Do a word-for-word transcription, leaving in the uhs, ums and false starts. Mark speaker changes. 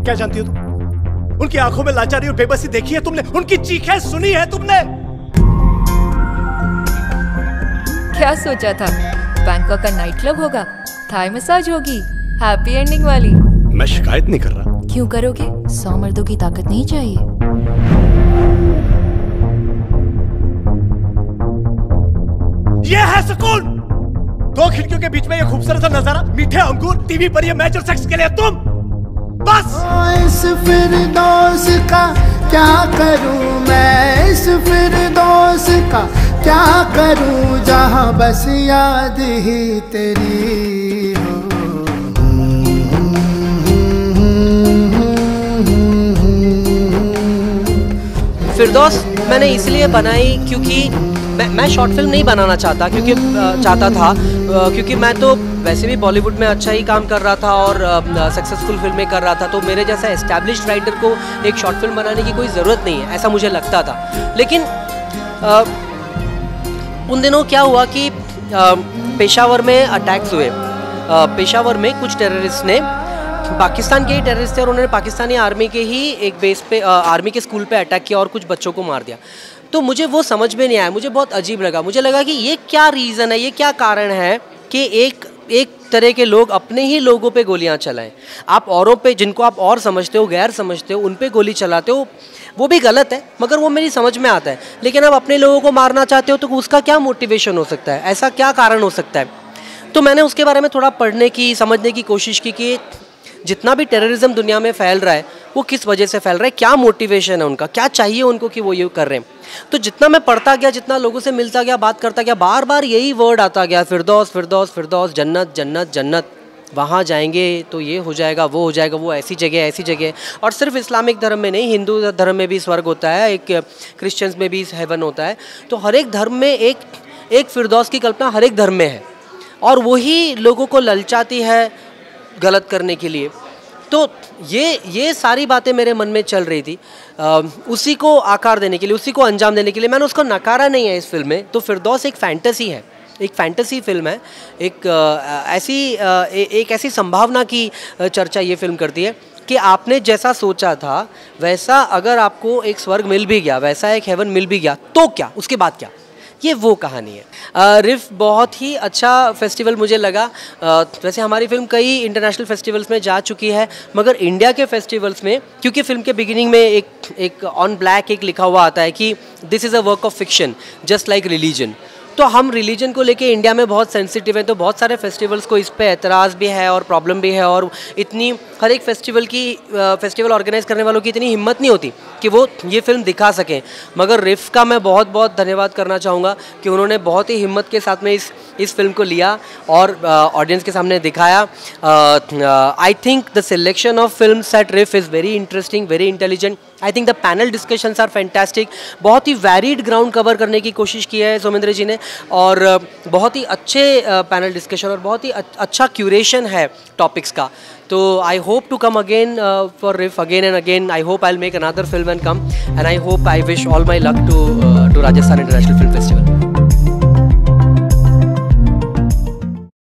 Speaker 1: क्या जानती हो तुम? उनकी आंखों में लाचारी और बेबसी देखी है तुमने? उनकी चीखें सुनी है तुमने?
Speaker 2: क्या सोचा था? बैंकॉक का नाइट क्लब होगा, थाई मसाज होगी, हैप्पी एंडिंग वाली।
Speaker 1: मैं शिकायत नहीं कर रहा।
Speaker 2: क्यों करोगे? सौ मर्दों की ताकत नहीं चाहिए।
Speaker 1: ये है सुकून। दो खिड़कियों के बीच में ये खूबसूरत सा नजारा, मीठे अंगूर, टीवी पर ये मैच और सेक्स के लिए तुम बस।
Speaker 3: इस फिरदौस का क्या करूं मैं, इस फिरदौस का क्या करूं, जहां बस याद ही तेरी हो।
Speaker 4: फिरदौस मैंने इसलिए बनाई क्योंकि मैं मैं शॉर्ट फिल्म नहीं बनाना चाहता क्योंकि चाहता था क्योंकि मैं तो वैसे भी बॉलीवुड में अच्छा ही काम कर रहा था और सक्सेसफुल फिल्में कर रहा था, तो मेरे जैसा एस्टैब्लिश्ड राइटर को एक शॉर्ट फिल्म बनाने की कोई ज़रूरत नहीं है, ऐसा मुझे लगता था। लेकिन आ, उन दिनों क्या हुआ कि आ, पेशावर में अटैक्स हुए। आ, पेशावर में कुछ टेररिस्ट ने, पाकिस्तान के ही टेररिस्ट थे और उन्होंने पाकिस्तानी आर्मी के ही एक बेस पे आ, आर्मी के स्कूल पे अटैक किया और कुछ बच्चों को मार दिया। तो मुझे वो समझ में नहीं आया, मुझे बहुत अजीब लगा। मुझे लगा कि ये क्या रीज़न है, ये क्या कारण है कि एक एक तरह के लोग अपने ही लोगों पे गोलियां चलाएं। आप औरों पे, जिनको आप और समझते हो, गैर समझते हो, उन पे गोली चलाते हो, वो भी गलत है, मगर वो मेरी समझ में आता है। लेकिन आप अपने लोगों को मारना चाहते हो तो उसका क्या मोटिवेशन हो सकता है, ऐसा क्या कारण हो सकता है? तो मैंने उसके बारे में थोड़ा पढ़ने की, समझने की कोशिश की कि जितना भी टेररिज्म दुनिया में फैल रहा है वो किस वजह से फैल रहा है, क्या मोटिवेशन है उनका, क्या चाहिए उनको कि वो ये कर रहे हैं। तो जितना मैं पढ़ता गया, जितना लोगों से मिलता गया, बात करता गया, बार बार यही वर्ड आता गया, फिरदौस फिरदौस फिरदौस, जन्नत जन्नत जन्नत, वहाँ जाएंगे तो ये हो जाएगा, वो हो जाएगा, वो ऐसी जगह ऐसी जगह। और सिर्फ इस्लामिक धर्म में नहीं, हिंदू धर्म में भी स्वर्ग होता है, एक क्रिश्चियंस में भी हेवन होता है। तो हर एक धर्म में एक एक फिरदौस की कल्पना हर एक धर्म में है और वही लोगों को ललचाती है गलत करने के लिए। तो ये ये सारी बातें मेरे मन में चल रही थी, आ, उसी को आकार देने के लिए, उसी को अंजाम देने के लिए। मैंने उसको नकारा नहीं है इस फिल्म में। तो फिरदौस एक फैंटेसी है, एक फैंटेसी फिल्म है, एक आ, ऐसी आ, ए, एक ऐसी संभावना की चर्चा ये फिल्म करती है कि आपने जैसा सोचा था वैसा अगर आपको एक स्वर्ग मिल भी गया, वैसा एक हेवन मिल भी गया, तो क्या, उसके बाद क्या, ये वो कहानी है। रिफ बहुत ही अच्छा फेस्टिवल मुझे लगा। आ, वैसे हमारी फिल्म कई इंटरनेशनल फेस्टिवल्स में जा चुकी है, मगर इंडिया के फेस्टिवल्स में, क्योंकि फिल्म के बिगिनिंग में एक एक ऑन ब्लैक एक लिखा हुआ आता है कि this is a work of fiction just like religion, तो हम रिलीजन को लेके इंडिया में बहुत सेंसिटिव हैं। तो बहुत सारे फेस्टिवल्स को इस पे एतराज़ भी है और प्रॉब्लम भी है, और इतनी हर एक फेस्टिवल की फेस्टिवल ऑर्गेनाइज करने वालों की इतनी हिम्मत नहीं होती कि वो ये फिल्म दिखा सकें। मगर रिफ का मैं बहुत बहुत धन्यवाद करना चाहूँगा कि उन्होंने बहुत ही हिम्मत के साथ में इस इस फिल्म को लिया और ऑडियंस के सामने दिखाया। I think the selection of films at RIFF is very interesting, very intelligent. I think the panel discussions are fantastic. बहुत ही वैरिड ग्राउंड कवर करने की कोशिश की है सोमेंद्र जी ने, और बहुत ही अच्छे पैनल डिस्कशन और बहुत ही अच्छा क्यूरेशन है टॉपिक्स का। तो I hope to come again for RIFF again and again. I hope I will make another film and come, and I hope I wish all my luck to to Rajasthan International Film festival.